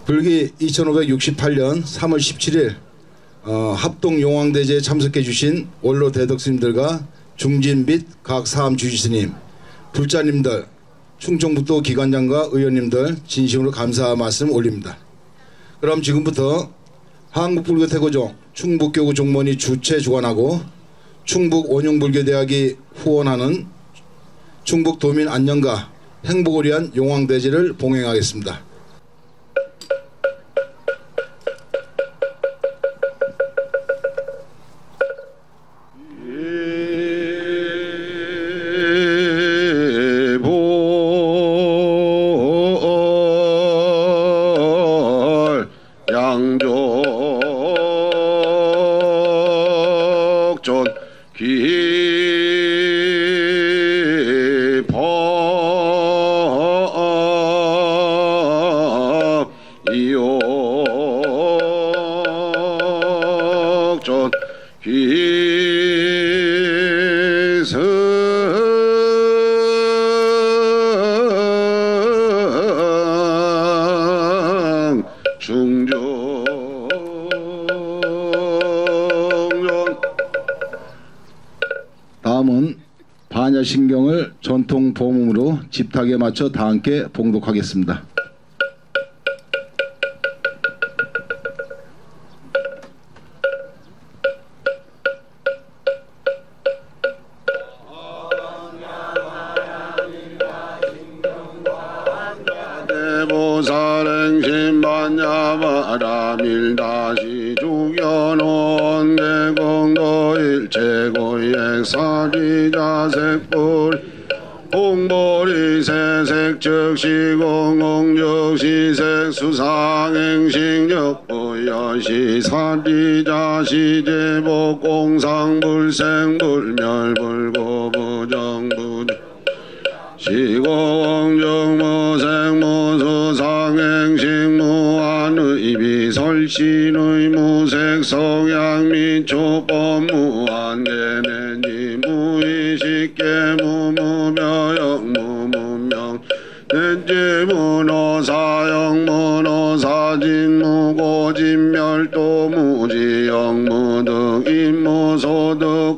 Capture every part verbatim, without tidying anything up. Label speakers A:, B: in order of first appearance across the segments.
A: 불기 이천오백육십팔 년 삼월 십칠일 어, 합동 용왕대제에 참석해 주신 원로 대덕스님들과 중진 및 각 사암 주지스님, 불자님들, 충청북도 기관장과 의원님들 진심으로 감사 말씀 올립니다. 그럼 지금부터 한국불교태고종 충북교구 종문이 주최 주관하고 충북원용불교대학이 후원하는 충북도민 안녕과 행복을 위한 용왕대제를 봉행하겠습니다. 다음은 반야신경을 전통 보문으로 집탁에 맞춰 다 함께 봉독하겠습니다.
B: 대보살행신반야바라밀다시 주견원 대공도일 최고의 사리자색불 공보리 세색즉시공공즉시색 수상행식역부여시 사리자시제복공상불생불멸불고부정부 시공정무생무수상행식무한의비설신의 무색성향 미초법무한계내니 무의식계무무벼역무문명 넷지문어사영문어사진무고진멸도무지영무득 임무소득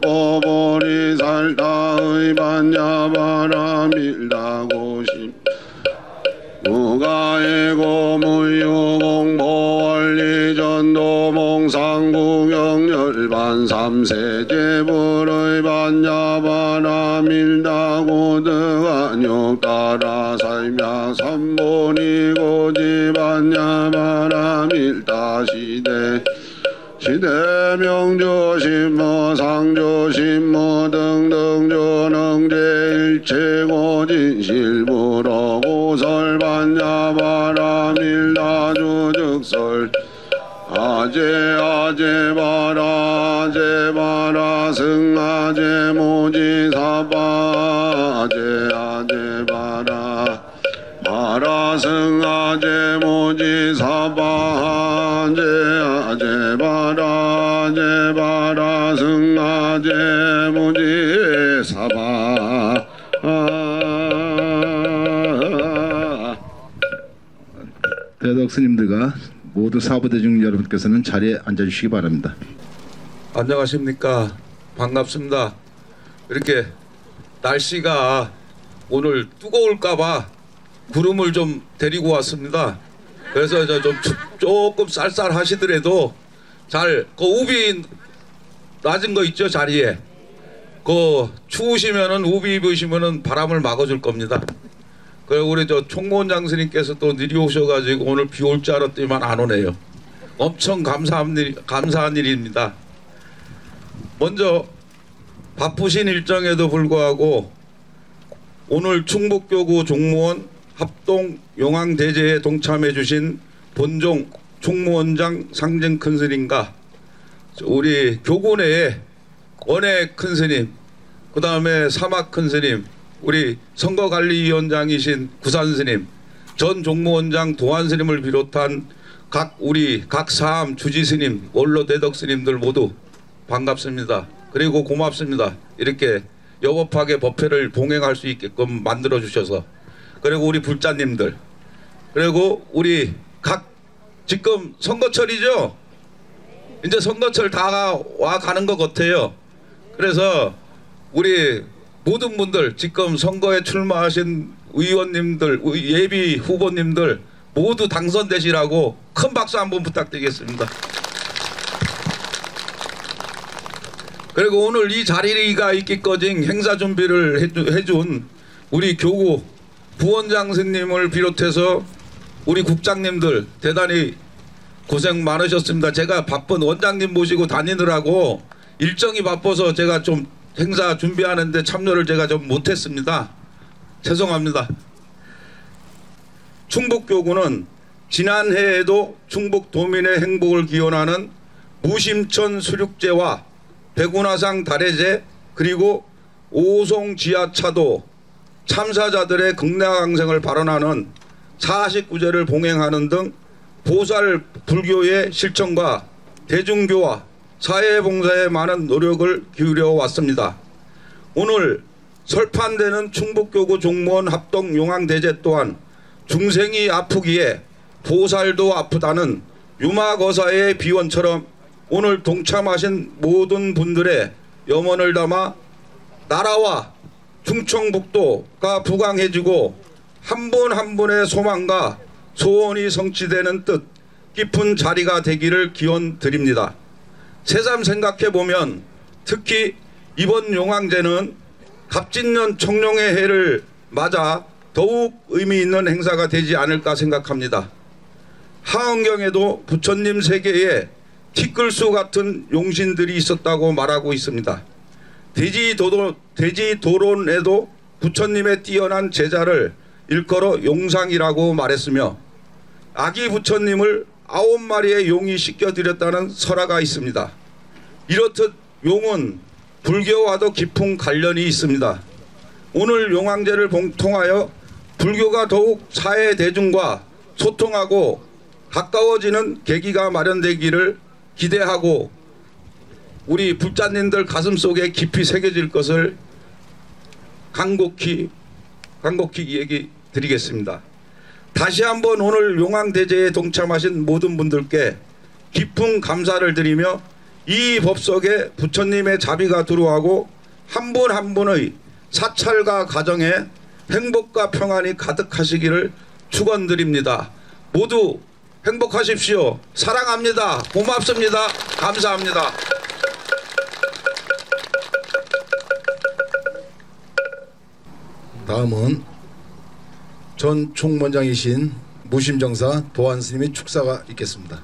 B: 고보리살다의 반야바라밀다고심 무가에고 무유공보원리전도몽상구경열반 삼세제불의 반야바라밀다고득안욕따라 살며 삼본이고지 반야바라밀다시대 시대명조심모 상조심모 등등 조능제일체고진실부로 고설반야바라밀다주즉설 아제아제바라 아제바라 승아제모지사바 아제아제바라 바라승아제모지사바 아제아제바라 아제바라 승아제모지사바
A: 대덕스님들과 모두 사부대중 여러분께서는 자리에 앉아주시기 바랍니다.
C: 안녕하십니까. 반갑습니다. 이렇게 날씨가 오늘 뜨거울까봐 구름을 좀 데리고 왔습니다. 그래서 이제 좀 조금 쌀쌀하시더라도 잘 그 우비 낮은 거 있죠, 자리에. 그 추우시면은 우비 입으시면은 바람을 막아줄 겁니다. 그리고 우리 저 총무원장 스님께서 또 느리 오셔가지고 오늘 비 올 줄 알았더니만 안 오네요. 엄청 감사한 일, 감사한 일입니다. 먼저 바쁘신 일정에도 불구하고 오늘 충북교구 종무원 합동 용왕대제에 동참해 주신 본종 총무원장 상정 큰스님과 우리 교구 내에 원외 큰스님, 그 다음에 사막 큰스님, 우리 선거관리위원장이신 구산스님, 전 종무원장 도안스님을 비롯한 각 우리 각 사암 주지스님, 원로 대덕스님들 모두 반갑습니다. 그리고 고맙습니다. 이렇게 여법하게 법회를 봉행할 수 있게끔 만들어 주셔서. 그리고 우리 불자님들, 그리고 우리 각 지금 선거철이죠. 이제 선거철 다 와 가는 것 같아요. 그래서 우리 모든 분들 지금 선거에 출마하신 의원님들, 예비 후보님들 모두 당선되시라고 큰 박수 한번 부탁드리겠습니다. 그리고 오늘 이 자리가 있기까지 행사 준비를 해준 우리 교구 부원장 선생님을 비롯해서 우리 국장님들 대단히 고생 많으셨습니다. 제가 바쁜 원장님 모시고 다니느라고 일정이 바빠서 제가 좀 행사 준비하는데 참여를 제가 좀 못했습니다. 죄송합니다. 충북교구는 지난해에도 충북도민의 행복을 기원하는 무심천 수륙제와 백운화상 다래제 그리고 오송 지하차도 참사자들의 극락항생을 발언하는 사십구 제를 봉행하는 등 보살 불교의 실천과 대중교화, 사회봉사에 많은 노력을 기울여 왔습니다. 오늘 설판되는 충북교구 종무원 합동 용왕대제 또한 중생이 아프기에 보살도 아프다는 유마거사의 비원처럼 오늘 동참하신 모든 분들의 염원을 담아 나라와 충청북도가 부강해지고 한 분 한 분의 소망과 소원이 성취되는 뜻 깊은 자리가 되기를 기원드립니다. 새삼 생각해보면 특히 이번 용왕제는 갑진년 청룡의 해를 맞아 더욱 의미 있는 행사가 되지 않을까 생각합니다. 하은경에도 부처님 세계에 티끌수 같은 용신들이 있었다고 말하고 있습니다. 대지도론, 대지도론에도 부처님의 뛰어난 제자를 일컬어 용상이라고 말했으며 아기 부처님을 아홉 마리의 용이 씻겨드렸다는 설화가 있습니다. 이렇듯 용은 불교와도 깊은 관련이 있습니다. 오늘 용왕제를 통하여 불교가 더욱 사회 대중과 소통하고 가까워지는 계기가 마련되기를 기대하고 우리 불자님들 가슴속에 깊이 새겨질 것을 간곡히 간곡히 얘기 드리겠습니다. 다시 한번 오늘 용왕대제에 동참하신 모든 분들께 깊은 감사를 드리며 이 법석에 부처님의 자비가 들어가고 한 분 한 분의 사찰과 가정에 행복과 평안이 가득하시기를 축원드립니다. 모두 행복하십시오. 사랑합니다. 고맙습니다. 감사합니다.
A: 다음은 전 총무원장이신 무심정사 도안 스님의 축사가 있겠습니다.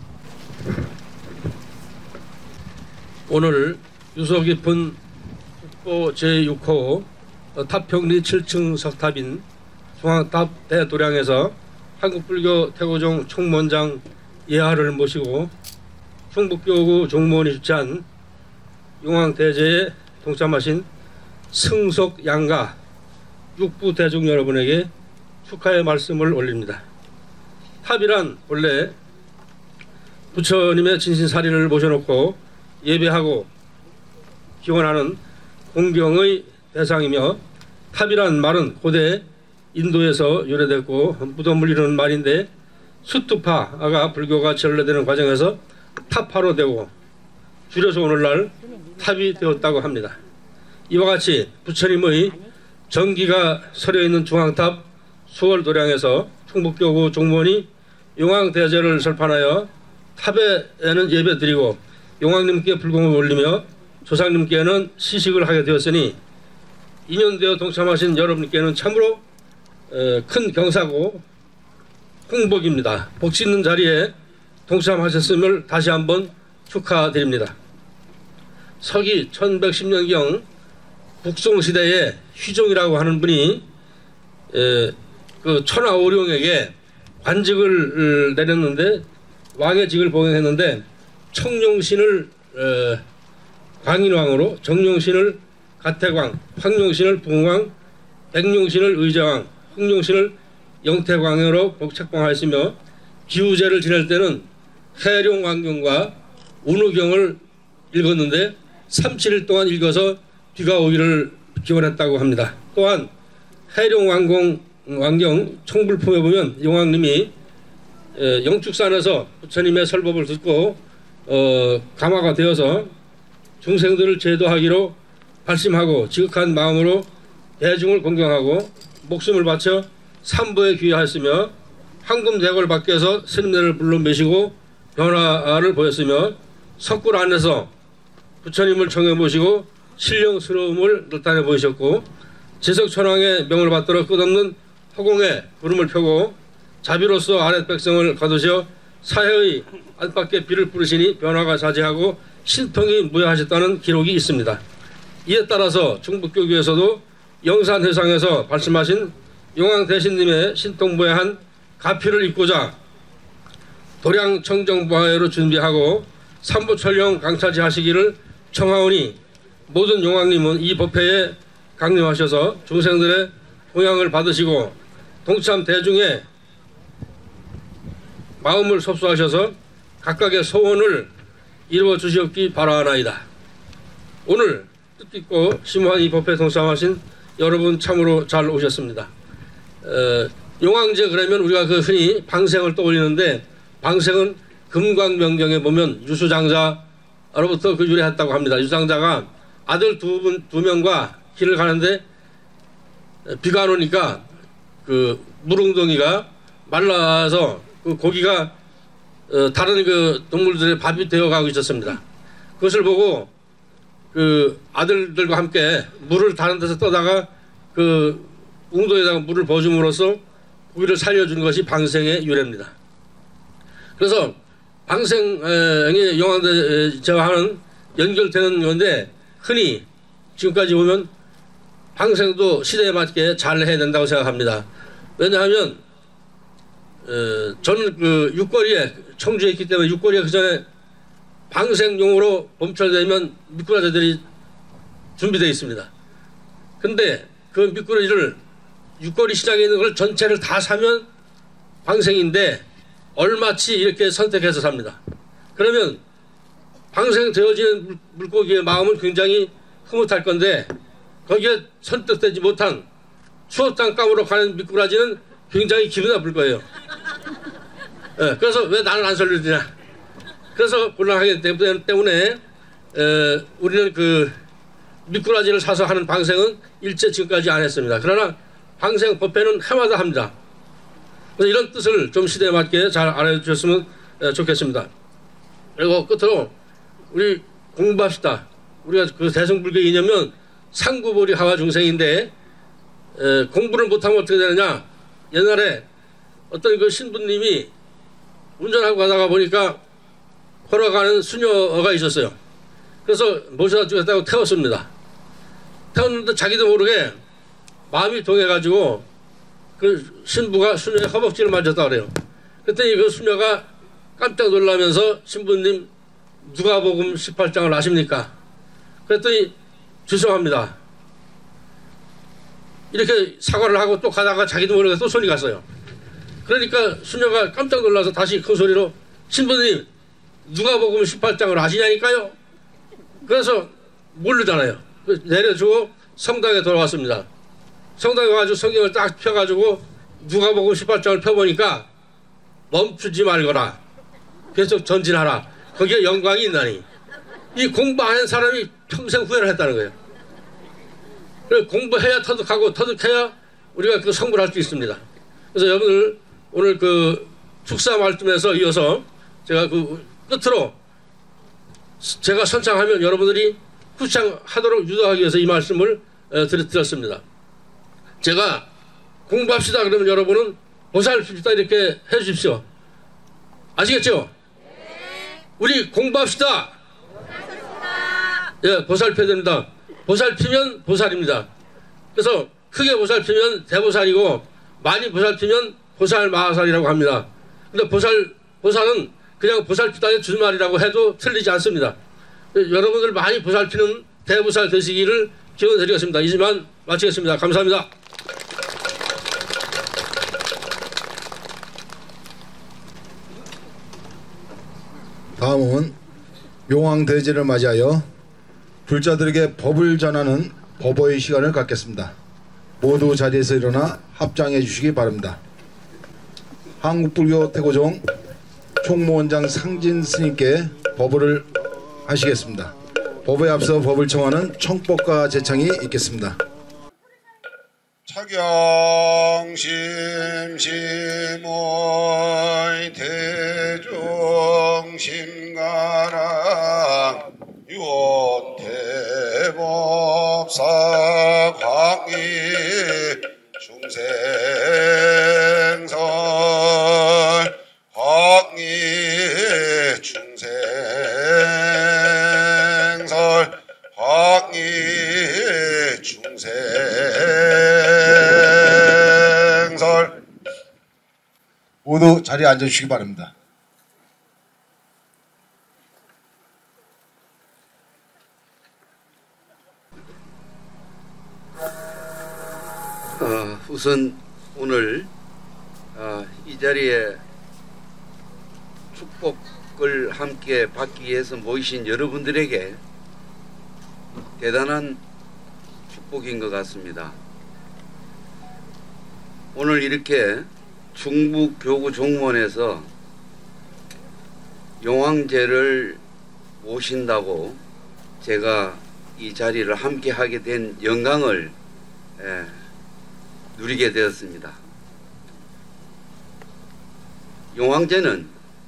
D: 오늘 유서 깊은 국보 제육 호 탑평리 칠 층 석탑인 중앙탑 대도량에서 한국불교 태고종 총무원장 예하를 모시고 충북교구 종무원이 주최한 용왕대제에 동참하신 승속 양가 육부 대중 여러분에게 축하의 말씀을 올립니다. 탑이란 본래 부처님의 진신사리를 모셔놓고 예배하고 기원하는 공경의 대상이며 탑이란 말은 고대 인도에서 유래됐고 무덤을 이루는 말인데 수투파가 불교가 전래되는 과정에서 탑파로 되고 줄여서 오늘날 탑이 되었다고 합니다. 이와 같이 부처님의 정기가 서려있는 중앙탑 수월도량에서 충북교구 종무원이 용왕대제를 설판하여 탑에는 예배드리고 용왕님께 불공을 올리며 조상님께는 시식을 하게 되었으니 인연되어 동참하신 여러분께는 참으로 큰 경사고 홍복입니다. 복지 있는 자리에 동참하셨음을 다시 한번 축하드립니다. 서기 천백십 년경 북송시대에 휘종이라고 하는 분이 에, 그 천하오룡에게 관직을 내렸는데 왕의 직을 봉행했는데 청룡신을 에, 광인왕으로 정룡신을 가태광, 황룡신을 부흥왕, 백룡신을 의자왕, 흑룡신을 영태광으로 책봉하였으며 기우제를 지낼 때는 해룡왕경과 운우경을 읽었는데 삼칠 일 동안 읽어서 비가 오기를 기원했다고 합니다. 또한 해룡왕공 왕경 총불품에 보면 용왕님이 에, 영축산에서 부처님의 설법을 듣고 어, 감화가 되어서 중생들을 제도하기로 발심하고 지극한 마음으로 대중을 공경하고 목숨을 바쳐 삼보에 귀하였으며 황금대궐 밖에서 스님네를 불러 매시고 변화를 보였으며 석굴 안에서 부처님을 청해 모시고 신령스러움을 나타내 보이셨고 제석천왕의 명을 받들어 끝없는 허공에 구름을 펴고 자비로서 아랫 백성을 거두셔 사해의 안팎에 비를 뿌리시니 변화가 자제하고 신통이 무효하셨다는 기록이 있습니다. 이에 따라서 중북교교에서도 영산회상에서 발심하신 용왕대신님의 신통무예한 가피를 입고자 도량 청정부하회로 준비하고 삼보철령 강차지 하시기를 청하오니 모든 용왕님은 이 법회에 강림하셔서 중생들의 동양을 받으시고 동참 대중의 마음을 섭수하셔서 각각의 소원을 이루어 주시옵기 바라나이다. 오늘 뜻깊고 심오한 이 법회에 동참하신 여러분 참으로 잘 오셨습니다. 어, 용왕제 그러면 우리가 그 흔히 방생을 떠올리는데 방생은 금광명경에 보면 유수장자로부터 그 유래했다고 합니다. 유수장자가 아들 두 분, 두 명과 길을 가는데 비가 안 오니까 그 물웅덩이가 말라서 그 고기가 어, 다른 그 동물들의 밥이 되어가고 있었습니다. 그것을 보고 그 아들들과 함께 물을 다른 데서 떠다가 그 웅덩이에다가 물을 버줌으로써 고기를 살려주는 것이 방생의 유래입니다. 그래서 방생의 용왕대제와는 연결되는 건데 흔히 지금까지 보면 방생도 시대에 맞게 잘 해야 된다고 생각합니다. 왜냐하면 어, 저는 그 육거리에 청주에 있기 때문에 육거리에 그 전에 방생용으로 봄철되면 미꾸라지들이 준비되어 있습니다. 근데 그 미꾸라지를 육거리 시장에 있는 걸 전체를 다 사면 방생인데 얼마치 이렇게 선택해서 삽니다. 그러면 방생되어지는 물고기의 마음은 굉장히 흐뭇할 건데 거기에 선택되지 못한 추억 땅감으로 가는 미꾸라지는 굉장히 기분 나쁠 거예요. 네, 그래서 왜 나는 안 살려주냐. 그래서 곤란하기 때문에 에, 우리는 그 미꾸라지를 사서 하는 방생은 일체 지금까지 안 했습니다. 그러나 방생 법회는 해마다 합니다. 그래서 이런 뜻을 좀 시대에 맞게 잘 알아주셨으면 에, 좋겠습니다. 그리고 끝으로 우리 공부합시다. 우리가 그 대승불교 이념은 상구보리 하와 중생인데 에, 공부를 못하면 어떻게 되느냐. 옛날에 어떤 그 신부님이 운전하고 가다가 보니까 걸어가는 수녀가 있었어요. 그래서 모셔다 주겠다고 태웠습니다. 태웠는데 자기도 모르게 마음이 동해가지고 그 신부가 수녀의 허벅지를 만졌다 그래요. 그랬더니 그 수녀가 깜짝 놀라면서 신부님 누가복음 십팔 장을 아십니까? 그랬더니 죄송합니다. 이렇게 사과를 하고 또 가다가 자기도 모르게 또 손이 갔어요. 그러니까 수녀가 깜짝 놀라서 다시 큰 소리로 신부님 누가복음 십팔 장을 아시냐니까요. 그래서 모르잖아요. 내려주고 성당에 돌아왔습니다. 성당에 가지고 성경을 딱 펴가지고 누가복음 십팔 장을 펴보니까 멈추지 말거라. 계속 전진하라. 거기에 영광이 있나니. 이 공부 안 한 사람이 평생 후회를 했다는 거예요. 그래서 공부해야 터득하고 터득해야 우리가 그 성불할 수 있습니다. 그래서 여러분들 오늘 그 축사 말씀에서 이어서 제가 그 끝으로 제가 선창하면 여러분들이 후창하도록 유도하기 위해서 이 말씀을 드렸습니다. 제가 공부합시다 그러면 여러분은 보살핍시다 이렇게 해 주십시오. 아시겠죠? 네. 우리 공부합시다. 보살핍시다. 예, 보살펴야 됩니다. 보살피면 보살입니다. 그래서 크게 보살피면 대보살이고 많이 보살피면 보살마하살이라고 합니다. 근데 보살, 보살은 그냥 보살피다의 줄말이라고 해도 틀리지 않습니다. 여러분들 많이 보살피는 대보살 되시기를 기원드리겠습니다. 이지만 마치겠습니다. 감사합니다.
A: 다음은 용왕대제를 맞이하여 불자들에게 법을 전하는 법어의 시간을 갖겠습니다. 모두 자리에서 일어나 합장해 주시기 바랍니다. 한국불교 태고종 총무원장 상진 스님께 법을 하시겠습니다. 법에 앞서 법을 청하는 청법과 제창이 있겠습니다.
B: 차경심심의 대중심가랑 유원대법사 광희 중생설 광희 중생설 광희 중생설
A: 모두 자리에 앉아주시기 바랍니다.
E: 어, 우선 오늘 어, 이 자리에 축복을 함께 받기 위해서 모이신 여러분들에게 대단한 축복인 것 같습니다. 오늘 이렇게 충북교구종문에서 용왕제를 모신다고 제가 이 자리를 함께 하게 된 영광을 예, 누리게 되었습니다. 용왕제는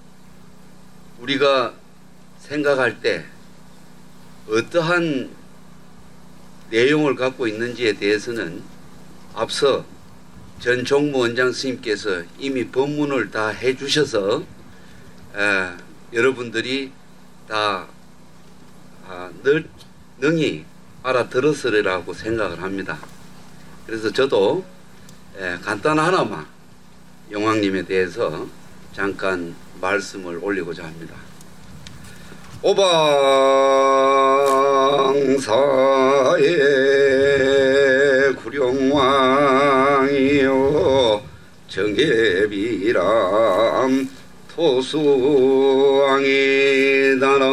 E: 우리가 생각할 때 어떠한 내용을 갖고 있는지에 대해서는 앞서 전 종무원장 스님께서 이미 법문을 다 해주셔서 에, 여러분들이 다 아, 늘, 능히 알아들었으리라고 생각을 합니다. 그래서 저도 에, 간단 하나만 용왕님에 대해서 잠깐 말씀을 올리고자 합니다. 오방사의 구룡왕이요 정계비람 토수왕이다나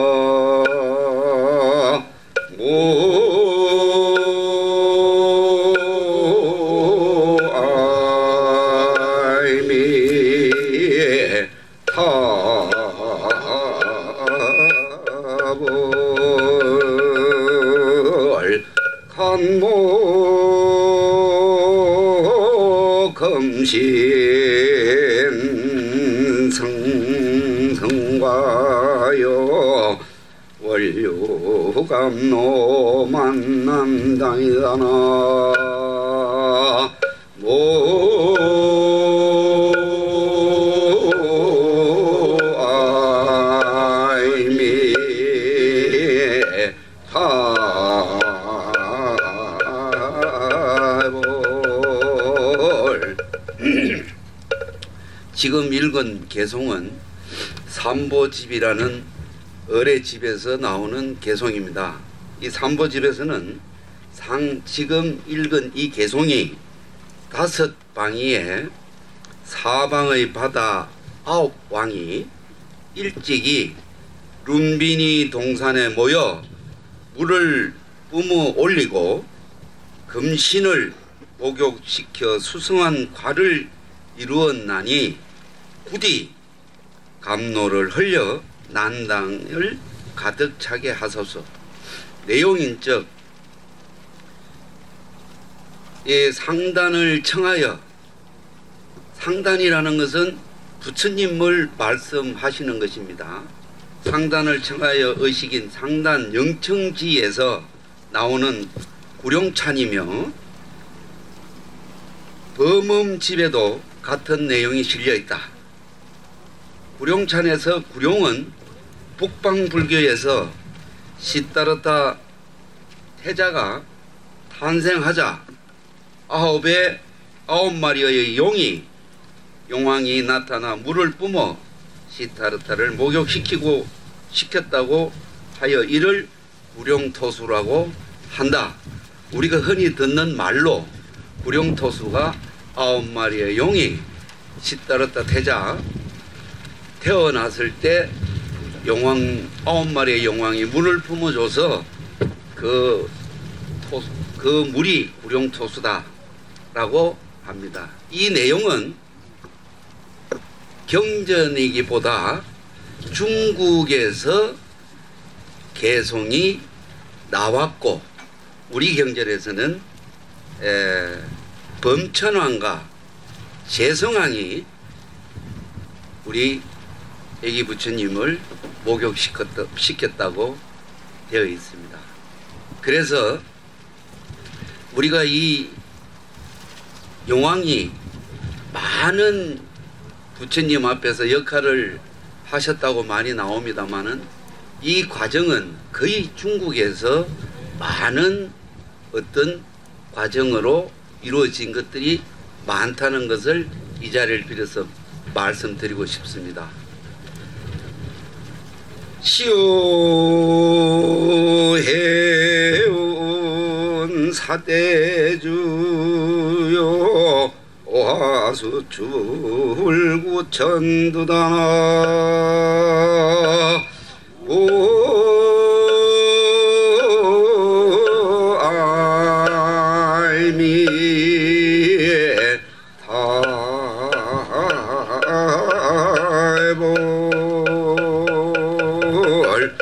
E: 모아이미 타볼 간모 금신 성성과요 원료감노 만남당이다나 모아이미 타볼 지금 읽은 개송은 삼보집이라는 어뢰집에서 나오는 개송입니다. 이 삼보집에서는 상, 지금 읽은 이 개송이 다섯 방위에 사방의 바다 아홉 왕이 일찍이 룸비니 동산에 모여 물을 뿜어 올리고 금신을 목욕시켜 수승한 과를 이루었나니 부디 감로를 흘려 난당을 가득 차게 하소서. 내용인즉 예, 상단을 청하여, 상단이라는 것은 부처님을 말씀하시는 것입니다. 상단을 청하여 의식인 상단 영청지에서 나오는 구룡찬이며 범음집에도 같은 내용이 실려있다. 구룡찬에서 구룡은 북방불교에서 시다르타 태자가 탄생하자 아홉의 아홉 마리의 용이 용왕이 나타나 물을 뿜어 시타르타를 목욕시키고 시켰다고 하여 이를 구룡토수라고 한다. 우리가 흔히 듣는 말로 구룡토수가 아홉 마리의 용이 시타르타 태자 태어났을 때 용왕 아홉 마리의 용왕이 물을 품어줘서 그, 토수, 그 물이 구룡토수다라고 합니다. 이 내용은 경전이기보다 중국에서 개송이 나왔고 우리 경전에서는 에, 범천왕과 재성왕이 우리 애기 부처님을 목욕시켰다고 되어 있습니다. 그래서 우리가 이 용왕이 많은 부처님 앞에서 역할을 하셨다고 많이 나옵니다마는 이 과정은 거의 중국에서 많은 어떤 과정으로 이루어진 것들이 많다는 것을 이 자리를 빌어서 말씀드리고 싶습니다. 시오해운 사대주요 오하수출구천두다나 오아이미에 타볼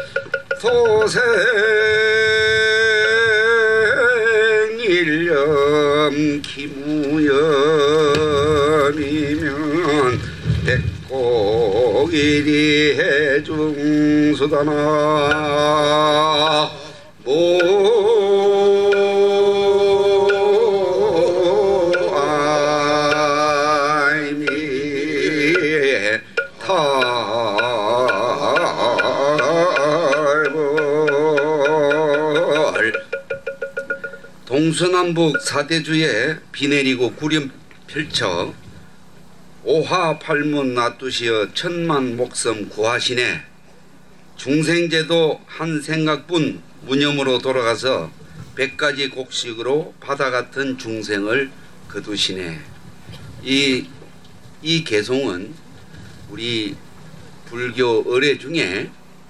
E: 소생일념 기무연이면 백곡일이 해중수다나 모아이미에 탈볼 동서남북 사대주에 비 내리고 구름 펼쳐 오하팔문 놔두시어 천만 목섬 구하시네 중생제도 한 생각뿐 무념으로 돌아가서 백가지 곡식으로 바다 같은 중생을 거두시네. 이, 이 개송은 우리 불교 의례 중에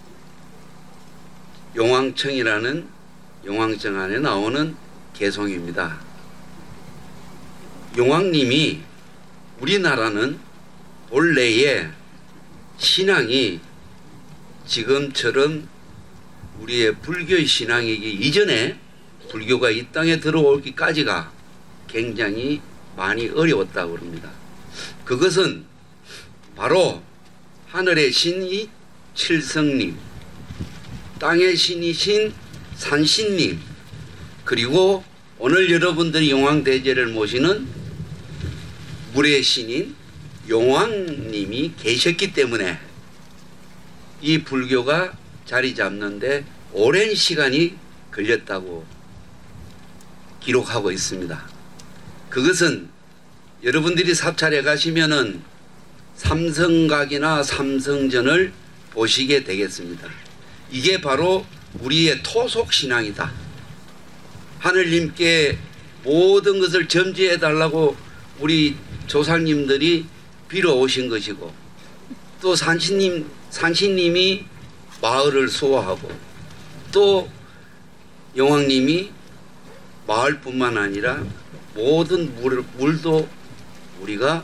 E: 용왕청이라는 용왕청 안에 나오는 개송입니다. 용왕님이 우리나라는 본래의 신앙이 지금처럼 우리의 불교의 신앙이기 이전에 불교가 이 땅에 들어오기까지가 굉장히 많이 어려웠다고 합니다. 그것은 바로 하늘의 신이 칠성님, 땅의 신이신 산신님, 그리고 오늘 여러분들이 용왕대제를 모시는 물의 신인 용왕님이 계셨기 때문에 이 불교가 자리 잡는데 오랜 시간이 걸렸다고 기록하고 있습니다. 그것은 여러분들이 사찰에 가시면은 삼성각이나 삼성전을 보시게 되겠습니다. 이게 바로 우리의 토속신앙이다. 하늘님께 모든 것을 점지해 달라고 우리 조상님들이 빌어오신 것이고 또 산신님, 산신님이 마을을 수호하고 또 용왕님이 마을뿐만 아니라 모든 물, 물도 우리가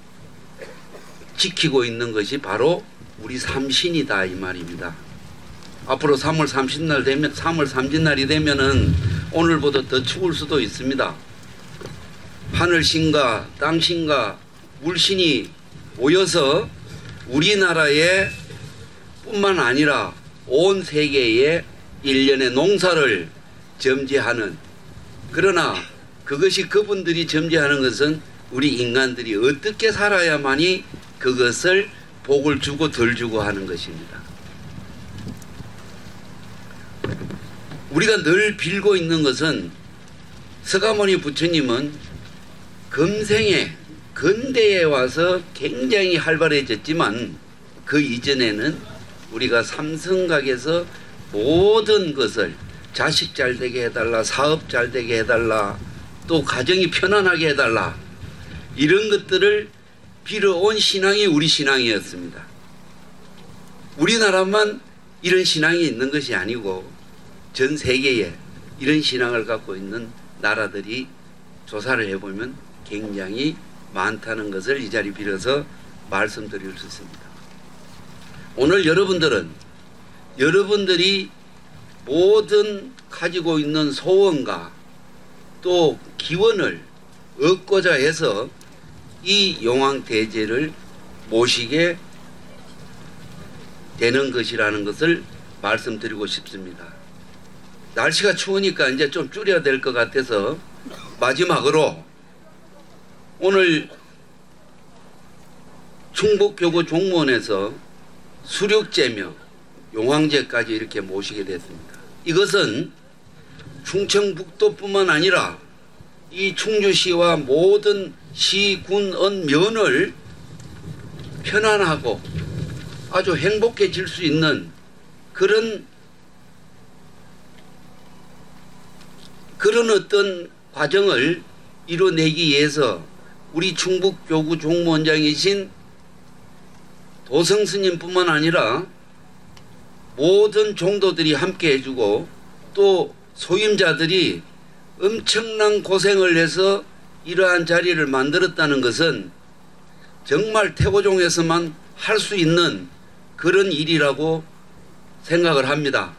E: 지키고 있는 것이 바로 우리 삼신이다 이 말입니다. 앞으로 삼월 삼십날 되면 삼월 삼십날이 되면은 오늘보다 더 추울 수도 있습니다. 하늘신과 땅신과 물신이 모여서 우리나라에 뿐만 아니라 온 세계에 일련의 농사를 점지하는, 그러나 그것이 그분들이 점지하는 것은 우리 인간들이 어떻게 살아야만이 그것을 복을 주고 덜 주고 하는 것입니다. 우리가 늘 빌고 있는 것은 서가모니 부처님은 금생에 근대에 와서 굉장히 활발해졌지만 그 이전에는 우리가 삼성각에서 모든 것을 자식 잘되게 해달라, 사업 잘되게 해달라, 또 가정이 편안하게 해달라, 이런 것들을 빌어온 신앙이 우리 신앙이었습니다. 우리나라만 이런 신앙이 있는 것이 아니고 전 세계에 이런 신앙을 갖고 있는 나라들이 조사를 해보면 굉장히 많다는 것을 이 자리 빌어서 말씀드릴 수 있습니다. 오늘 여러분들은 여러분들이 모든 가지고 있는 소원과 또 기원을 얻고자 해서 이 용왕대제를 모시게 되는 것이라는 것을 말씀드리고 싶습니다. 날씨가 추우니까 이제 좀 줄여야 될 것 같아서 마지막으로 오늘 충북교구 종무원에서 수륙제며 용왕제까지 이렇게 모시게 됐습니다. 이것은 충청북도뿐만 아니라 이 충주시와 모든 시, 군, 은, 면을 편안하고 아주 행복해질 수 있는 그런 그런 어떤 과정을 이뤄내기 위해서 우리 충북교구 종무원장이신 도성스님뿐만 아니라 모든 종도들이 함께 해주고 또 소임자들이 엄청난 고생을 해서 이러한 자리를 만들었다는 것은 정말 태고종에서만 할 수 있는 그런 일이라고 생각을 합니다.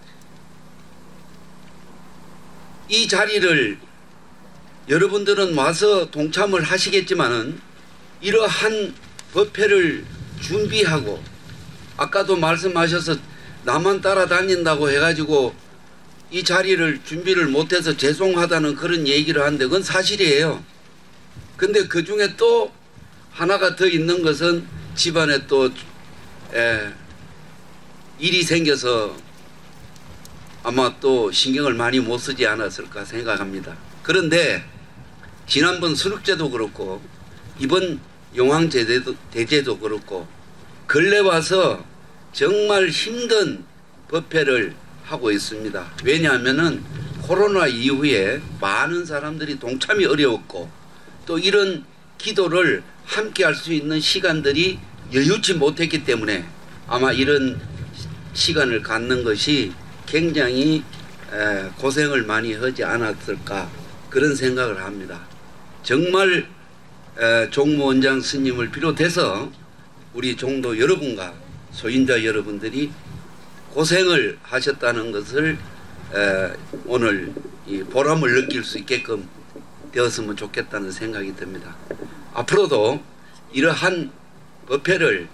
E: 이 자리를 여러분들은 와서 동참을 하시겠지만은 이러한 법회를 준비하고 아까도 말씀하셔서 나만 따라다닌다고 해가지고 이 자리를 준비를 못해서 죄송하다는 그런 얘기를 하는데 그건 사실이에요. 근데 그 중에 또 하나가 더 있는 것은 집안에 또 에, 일이 생겨서 아마 또 신경을 많이 못 쓰지 않았을까 생각합니다. 그런데 지난번 수륙제도 그렇고 이번 용왕대제도 대제도 그렇고 근래 와서 정말 힘든 법회를 하고 있습니다. 왜냐하면은 코로나 이후에 많은 사람들이 동참이 어려웠고 또 이런 기도를 함께 할 수 있는 시간들이 여유치 못했기 때문에 아마 이런 시간을 갖는 것이 굉장히 고생을 많이 하지 않았을까 그런 생각을 합니다. 정말 종무원장 스님을 비롯해서 우리 종도 여러분과 소인자 여러분들이 고생을 하셨다는 것을 오늘 이 보람을 느낄 수 있게끔 되었으면 좋겠다는 생각이 듭니다. 앞으로도 이러한 법회를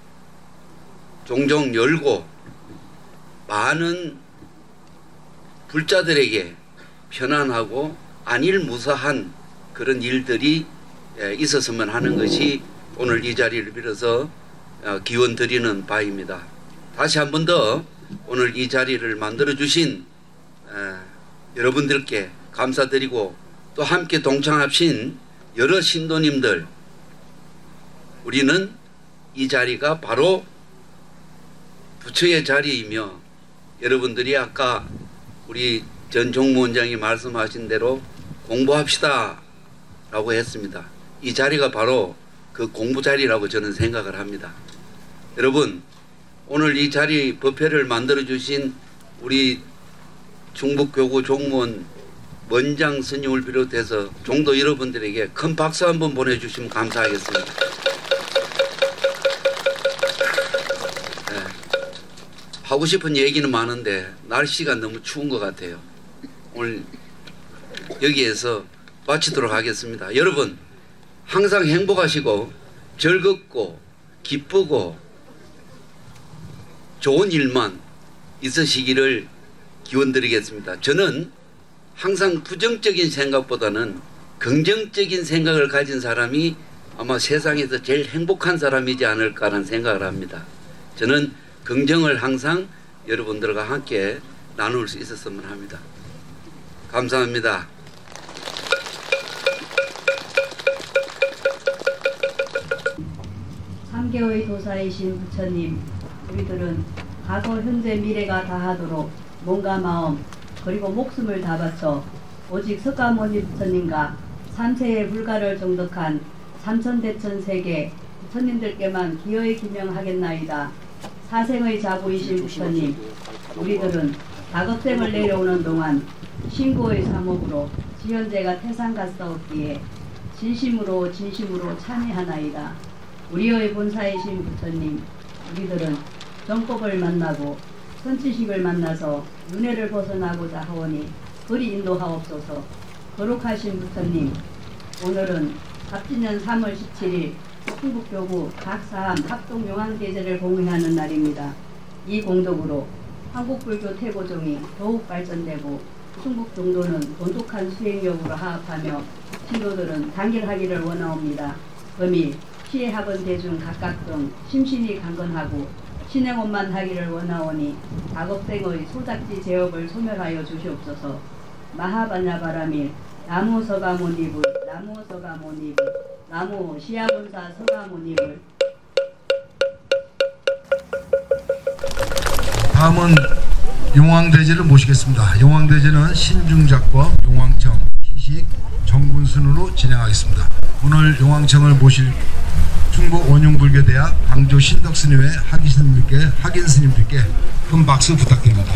E: 종종 열고 많은 불자들에게 편안하고 안일무사한 그런 일들이 있었으면 하는 것이 오늘 이 자리를 빌어서 기원 드리는 바입니다. 다시 한 번 더 오늘 이 자리를 만들어 주신 여러분들께 감사드리고 또 함께 동참하신 여러 신도님들, 우리는 이 자리가 바로 부처의 자리이며 여러분들이 아까 우리 전 종무원장이 말씀하신 대로 공부합시다 라고 했습니다. 이 자리가 바로 그 공부 자리라고 저는 생각을 합니다. 여러분, 오늘 이 자리 법회를 만들어 주신 우리 충북교구 종무원 원장 스님을 비롯해서 종도 여러분들에게 큰 박수 한번 보내주시면 감사하겠습니다. 네. 하고 싶은 얘기는 많은데 날씨가 너무 추운 것 같아요. 오늘 여기에서 마치도록 하겠습니다. 여러분 항상 행복하시고 즐겁고 기쁘고 좋은 일만 있으시기를 기원드리겠습니다. 저는 항상 부정적인 생각보다는 긍정적인 생각을 가진 사람이 아마 세상에서 제일 행복한 사람이지 않을까라는 생각을 합니다. 저는 긍정을 항상 여러분들과 함께 나눌 수 있었으면 합니다. 감사합니다.
F: 삼 개의 도사이신 부처님, 우리들은 과거, 현재, 미래가 다하도록 몸과 마음 그리고 목숨을 다 바쳐 오직 석가모니 부처님과 삼세의 불가를 정독한 삼천대천 세계 부처님들께만 기여히 기명하겠나이다. 사생의 자부이신 부처님, 우리들은 다급생을 내려오는 동안 신고의 사목으로 지현제가 태산 갔사옵기에 진심으로 진심으로 참여하나이다. 우리의 본사이신 부처님, 우리들은 정법을 만나고 선지식을 만나서 윤회를 벗어나고자 하오니 그리 인도하옵소서. 거룩하신 부처님, 오늘은 갑진년 삼월 십칠일 충북교구 각사함 합동용왕대제를 공유하는 날입니다. 이 공덕으로 한국불교 태고종이 더욱 발전되고 충북종도는 돈독한 수행력으로 하합하며 신도들은 단결하기를 원하옵니다. 금일 시해학원 대중 각각 등 심신이 강건하고 신행원만 하기를 원하오니 작업생의 소작지 제업을 소멸하여 주시옵소서. 마하반야바라밀 나무 서가모니불 나무 서가모니불 나무 시야본사 서가모니불.
A: 다음은 용왕대제를 모시겠습니다. 용왕대제는 신중작법 용왕청 희식 정군순으로 진행하겠습니다. 오늘 용왕청을 모실 충북 원용불교대학 광주 신덕스님의 학인스님들께, 학인스님들께 큰 박수 부탁드립니다.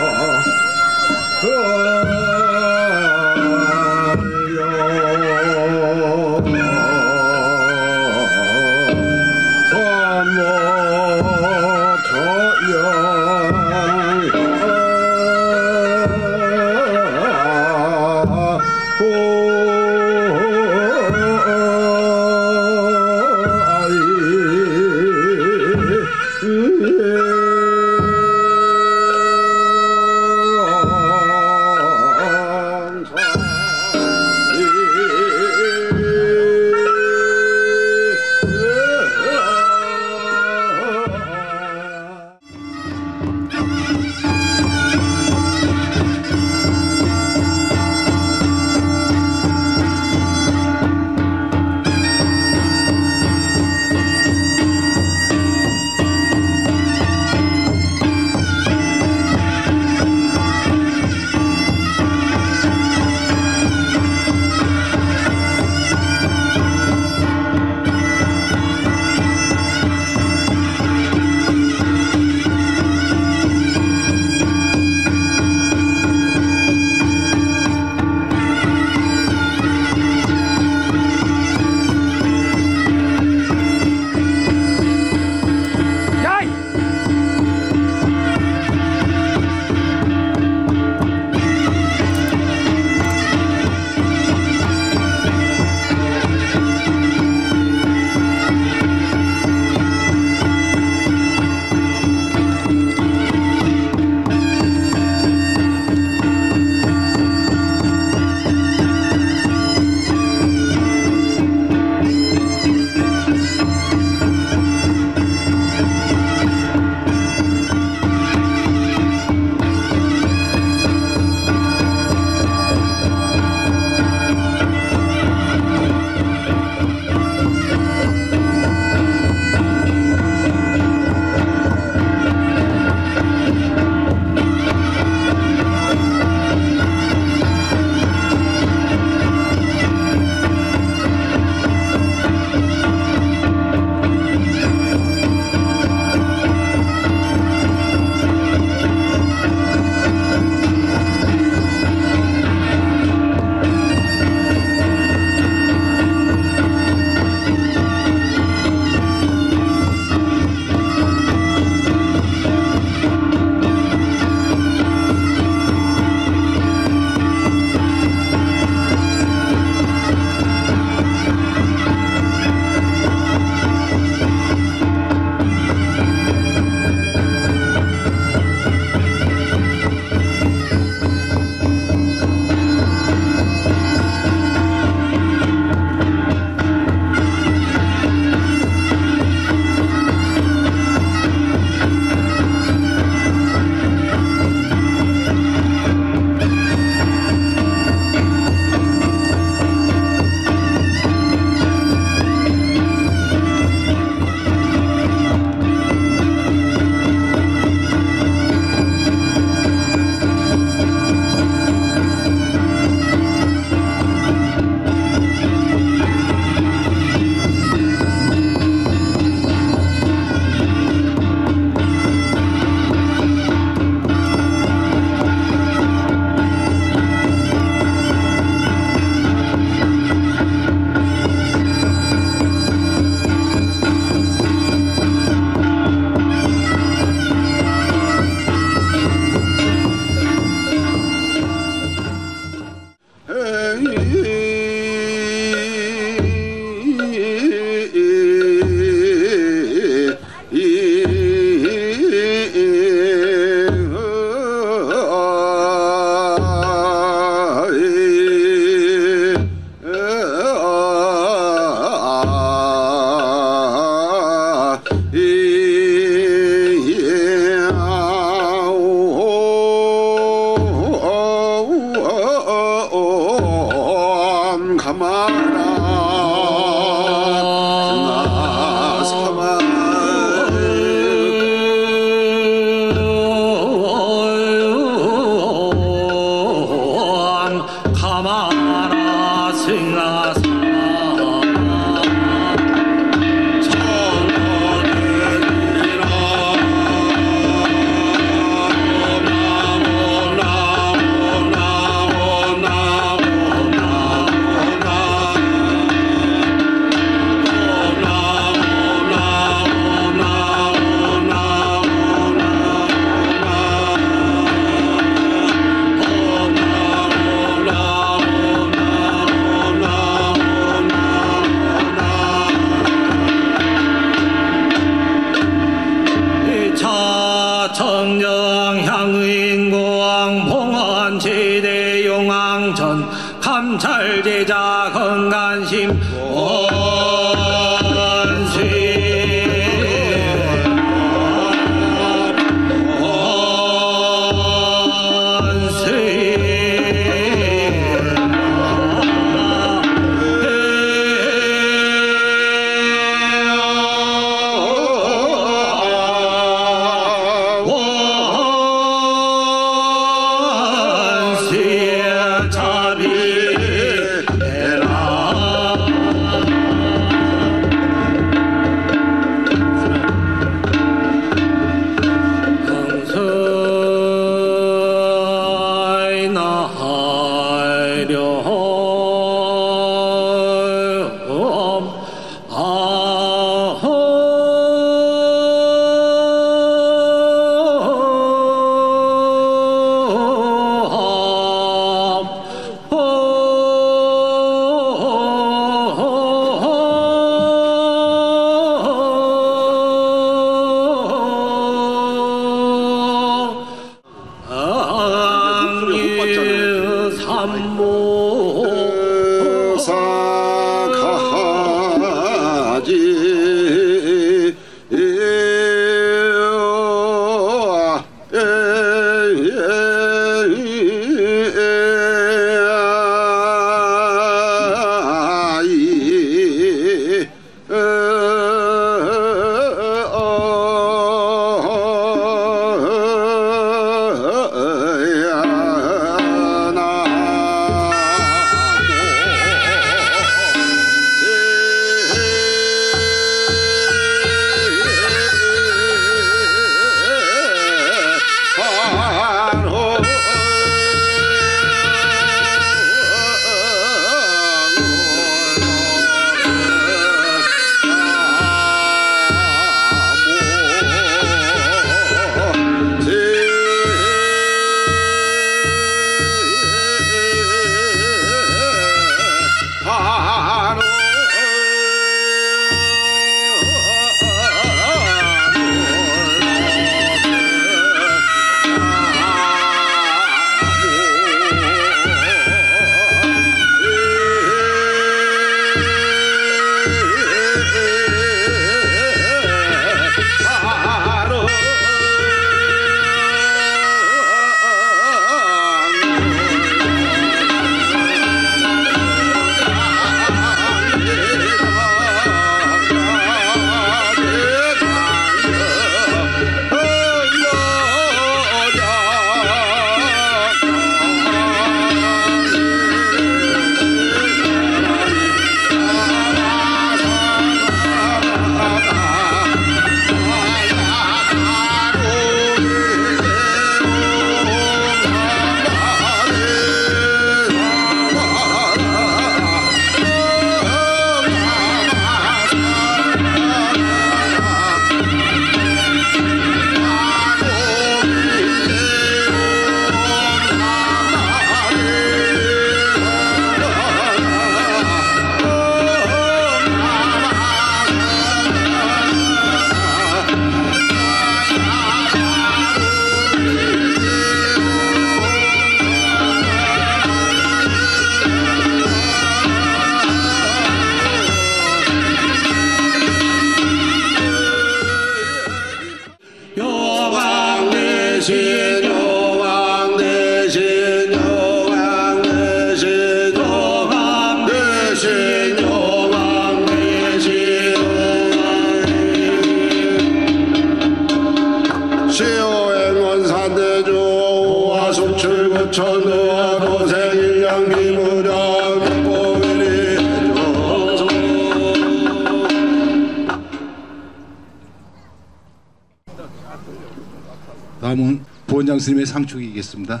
A: 다음은 부원장 스님의 상축이겠습니다.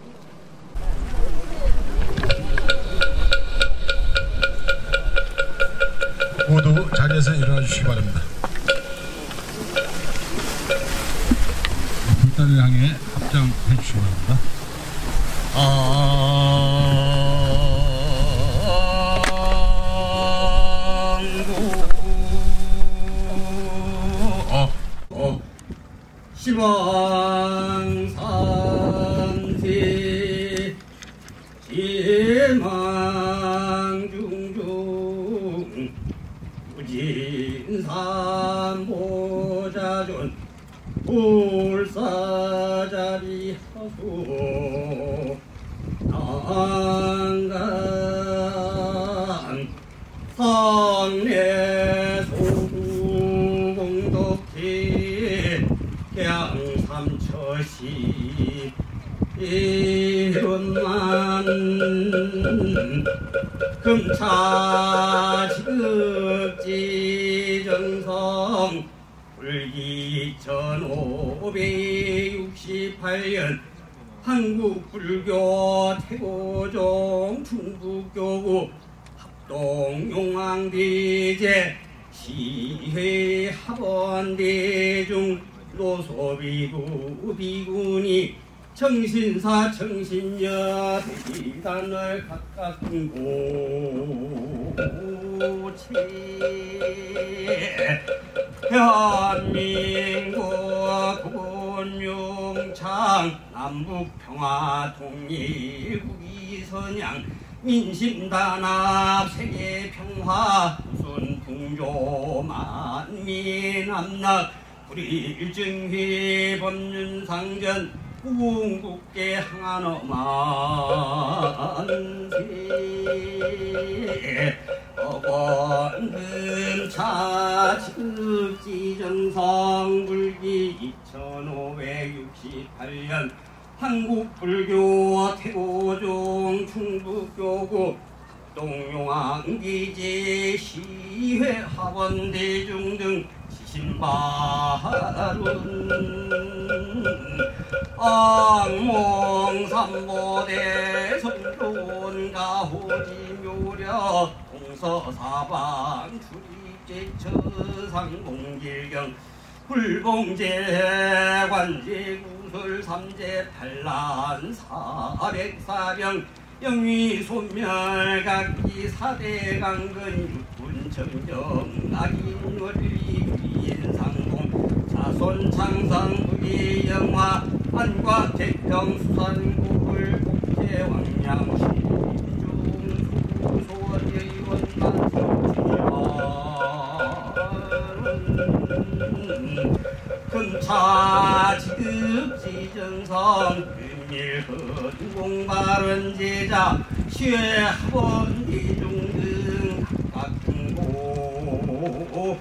G: 모두 자리에서 일어나 주시기 바랍니다. 불단을 향해 합장해 주시기 바랍니다.
H: 어. 어. 시방산세 지망중중 무진산보자존 불사자리 하소 난간 성례소구공덕지 양삼처시 이런만 금차지극지정성 불기 천오백육십팔 년 한국불교 태고종 충북교구 합동용왕비제 시회 합원대중 노소비구 비군이 정신사 정신여 대기단을 각각 공고체 대한민국 군용창 남북평화 통일국이 선양 민심단합 세계평화 순풍조 만민함락 불일증휘 법륜상전 궁국계 항안어 만세 어권금차 즉지정성 불기 이천오백육십팔 년 한국불교 태고종 충북교구 합동용왕기제 시회 합원대중 등 시신발운 악몽삼보대 선조원가호지묘려 동서사방 출입제처상봉길경 불봉제 관제구설 삼제 팔란 사백사병 영위 소멸각기 사대강근 육군청정 낙인원리 위인상공 자손창상부기 영화 안과 태평 수산구불 국제왕량 신중수소원의원단 성취원 금차 지급지정성 금일헌공발언제자 시외학원대중등 각등고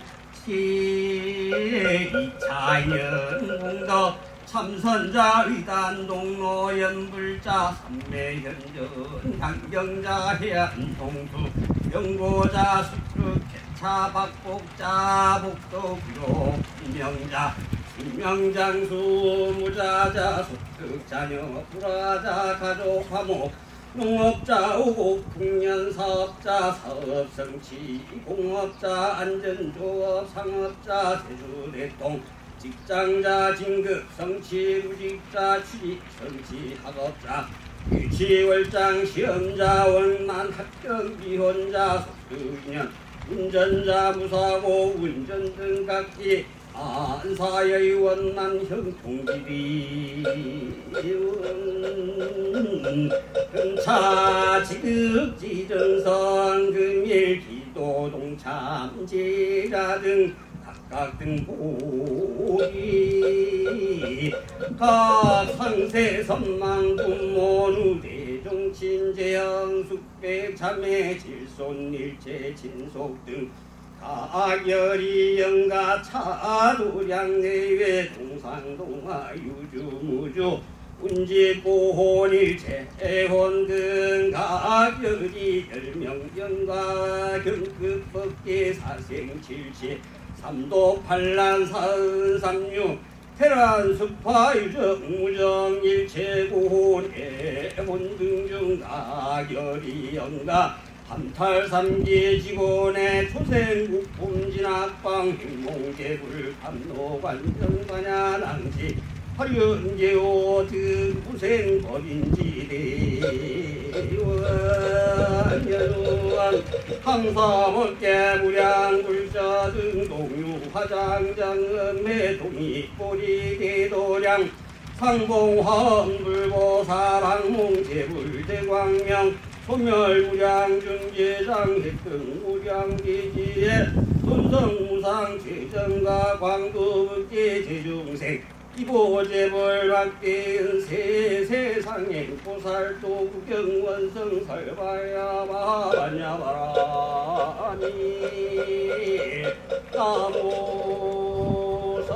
H: 제이차연공덕 참선자 의단 동로 연불자 삼매현전 강경자 해안동수 연고자 수축 개차 박복자 복도 구욕 분명자 분명장수 무자자 소득자녀 불화자 가족 화목 농업자 오곡 풍년사업자 사업성취 공업자 안전조업 상업자 세수대통 직장자 진급 성취 무직자 취직 성취 학업자 유치월장 시험자 원만 합격 미혼자 소득년 운전자 무사고 운전 등 각기 안사의 원만 형통지리 금차 지극지정선 금일 기도 동참제자 등 각각 등보기 각 상세 선망 부모누 대종친재영 숙백 자매 질손 일체 친속 등 각열이 영가 차도량 내외 동상동화 유주무주 운지보혼일체 애혼 등 각열이 열명경과 경급법계 사생칠치 삼도 팔란 사은 삼육 태란 수파 유정 무정 일체고혼 애혼 등중 각열이 영가 함탈 삼기 직원의 초생국 봄진학방 행몽제불 감노관정관야 낭지 화륜제오 등부생 법인지대 원여왕 항사먹게 무량불자 등 동유 화장장음매 동이꼬리 대도량 상봉화음 불보사랑몽제불 대광명 소멸무량중재장 획등 무량기지에 손성무상 최정가 광도북계 제중생 이보제벌 받기은 세세상행 보살도 구경원성 설바야 바냐바라니 나모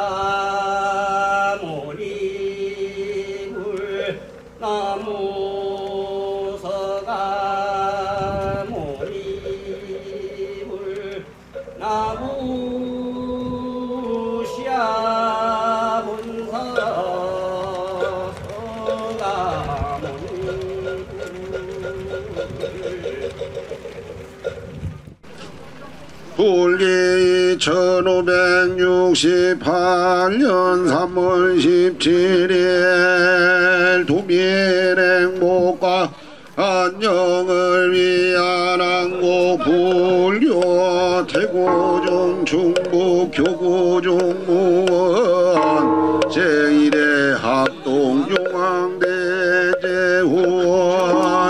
H: 서가모니불 나모 나무시아 본사 서가모니
B: 불기 천오백육십팔 년 삼월 십칠일 도민행복과 안녕을 위한 한국불교 태고종 충북 교구종무원 제일회 합동용왕대제 후원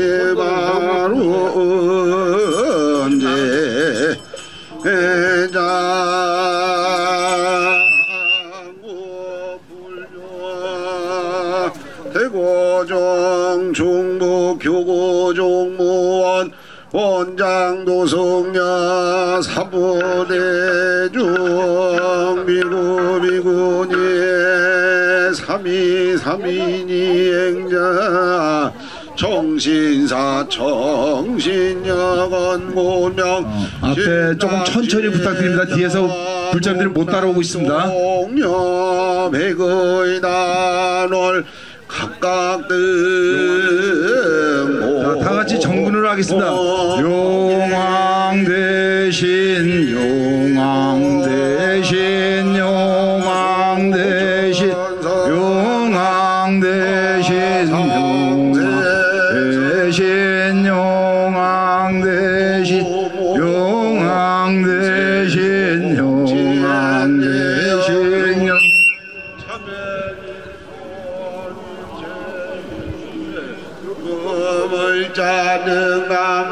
B: 시시바로 은제 장구불교 태고종 충북 교구종무원 원장 도성녀 사부대중 미구 미구니 삼이 삼인이 행자 정신사 정신여건 고명
I: 어, 앞에 조금 천천히 부탁드립니다. 뒤에서 불자님들이 못 따라오고 있습니다.
B: 공녀 백의 단월 각각 등
I: 자, 다 같이 정분을 하겠습니다. 용왕 대신 용왕 대신 용왕 대신 용왕 대신 용왕 대신 용왕 대신 용왕 대신 용왕 대신 용
B: 금을 짜는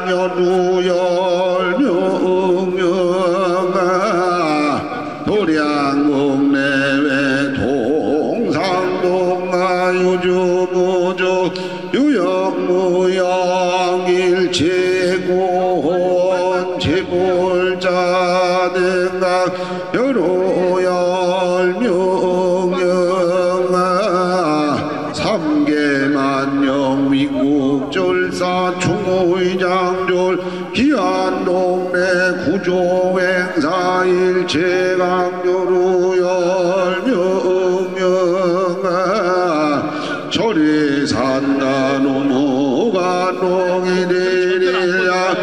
B: 강연우열명영아 도량목내외 동상동아 유주무주 유영무영일체고혼 제불자등각 여로열명영아 삼계만영 미국절사 충의장졸 기안동네 구조행사 일체강조루열명영아 절이산다 노무가 농이리리야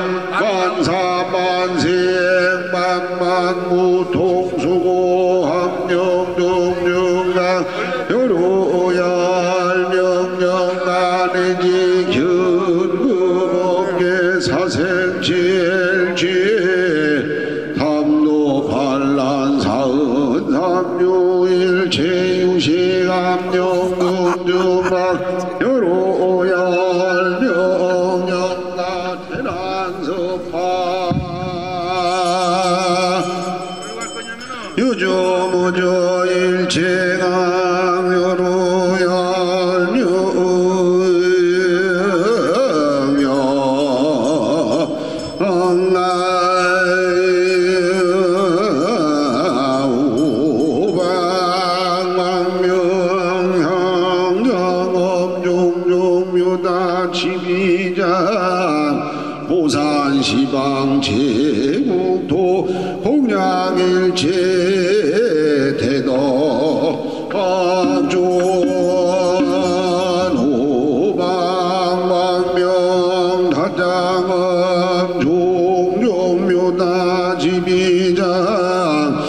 B: 관사만세행만만무통수고 함령동중강 여로열명영가내지 견금업계 사생칠지 담노관란 사은 삼유일 제유시감령금주막 여로열명영가 대란서파 유조무조 일체강 보산시방 제국도 공양일체 대덕 박존 호방왕명 다장엄 종종묘다 지비장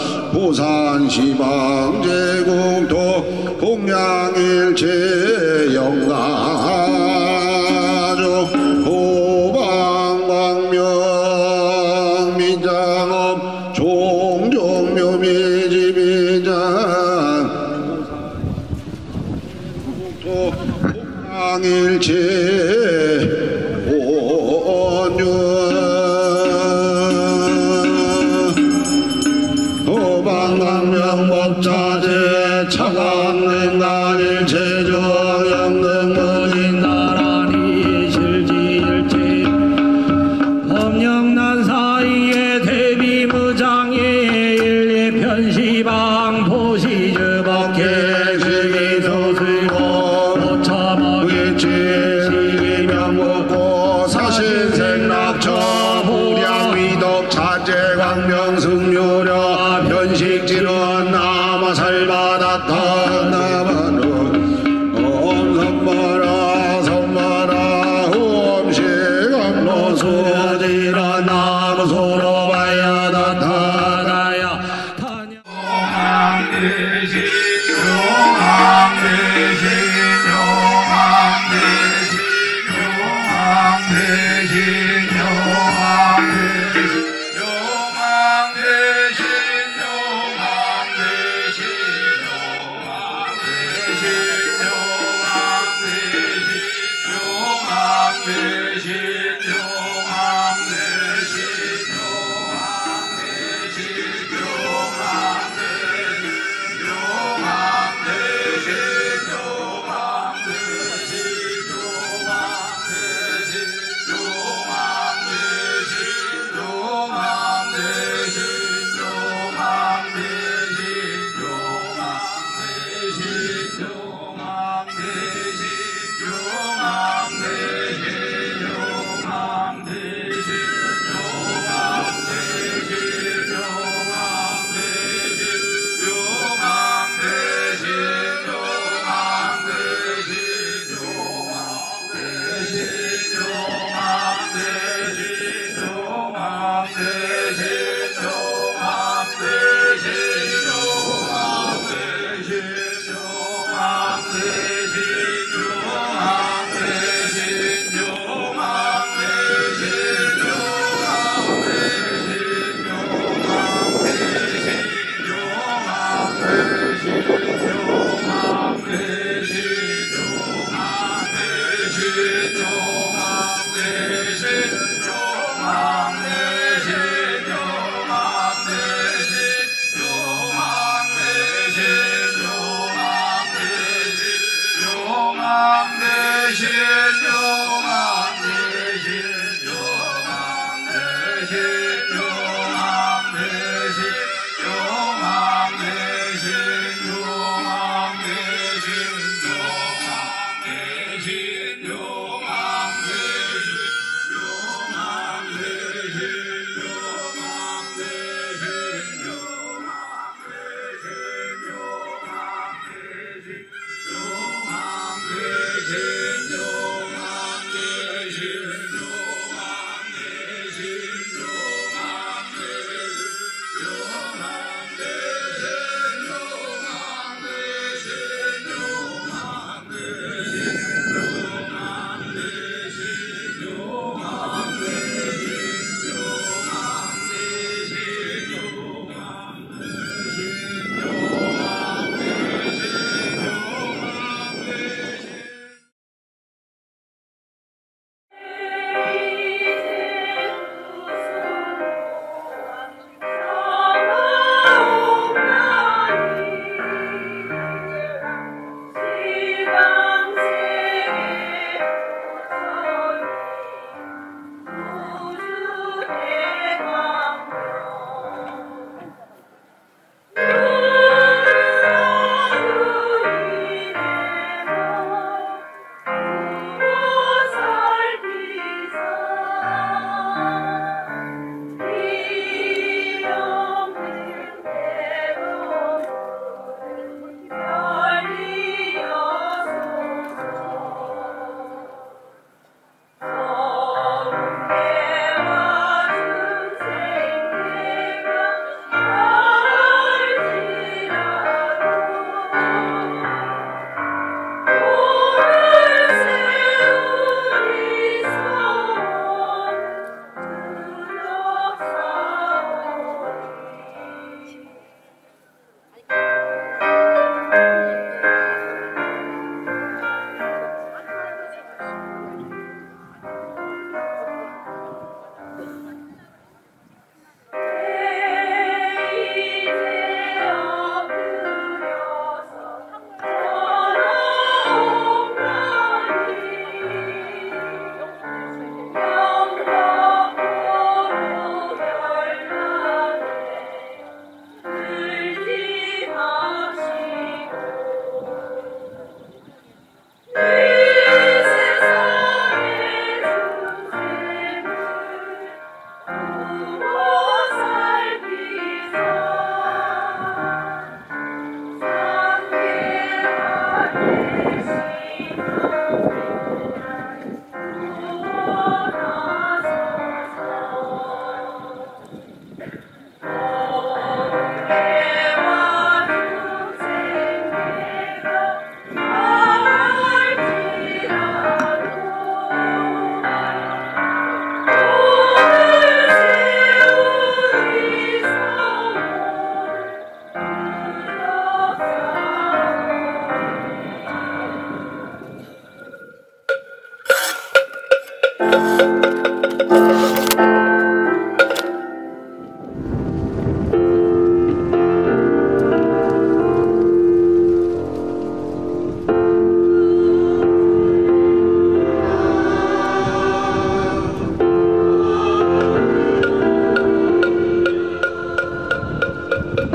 B: 보산시방 제국도 공양일체 영가조 호방왕명 민장엄 종종묘미지비장 공양일체 온유 호방왕명법자재 차광능가일 제조영능문인 나라니 실지일지 법령난 사이에 대비무장에 일리편시방 보시즈박해 시기소수고 오차막일지 시기명목고 사신생락처 무량위덕 자재광명승묘려 변식지는 나마살바다타 나마는 엄선마라 선마라 홈시감로수지라 나무소로바야다타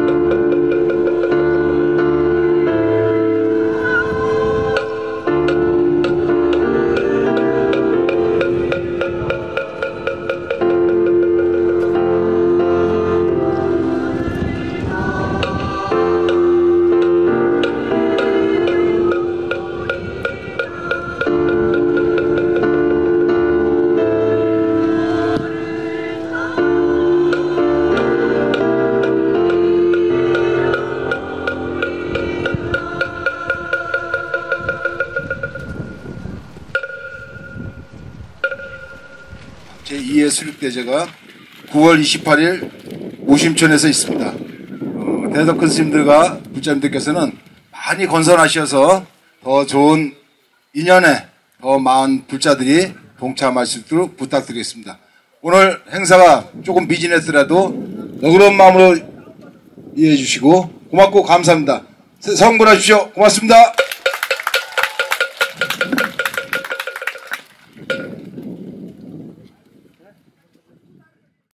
A: 제이 회 수륙대제가 구월 이십팔일 오심촌에서 있습니다. 어, 대덕큰 스님들과 불자님들께서는 많이 건선하셔서 더 좋은 인연에 더 많은 불자들이 동참할 수 있도록 부탁드리겠습니다. 오늘 행사가 조금 미진했더라도 너그러운 마음으로 이해해 주시고 고맙고 감사합니다. 성불하십시오. 고맙습니다.